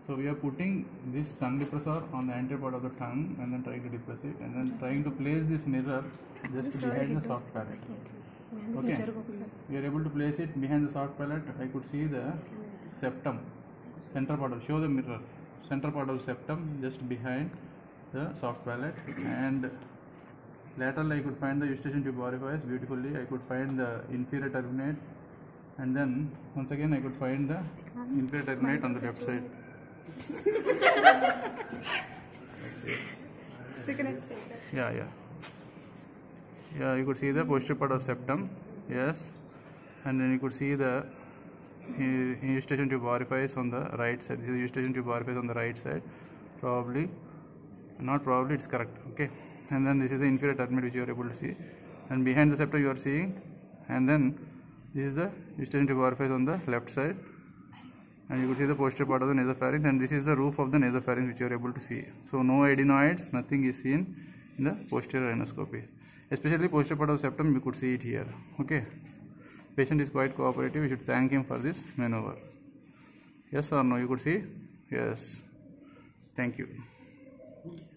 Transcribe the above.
So we are putting this tongue depressor on the anterior part of the tongue and then trying to depress it, and then trying to place this mirror just behind the soft palate. Okay, we are able to place it behind the soft palate. I could see the septum, center part of, show the mirror, center part of the septum just behind the soft palate, and laterally I could find the eustachian tube orifice beautifully. I could find the inferior turbinate, and then once again I could find the inferior turbinate on the left side. Yeah, you could see the posterior part of septum, yes, and then you could see the eustachian tube orifice on the right side. This is eustachian tube orifice on the right side, probably, not probably, it's correct, okay. And then this is the inferior turbinate which you are able to see, and behind the septum you are seeing, and then this is the eustachian tube orifice on the left side, and you could see the posterior part of the nasopharynx, and this is the roof of the nasopharynx which you are able to see. So no adenoids, nothing is seen in the posterior rhinoscopy. Especially posterior part of the septum, you could see it here. Okay, patient is quite cooperative. You should thank him for this maneuver. Yes or no? You could see? Yes. Thank you.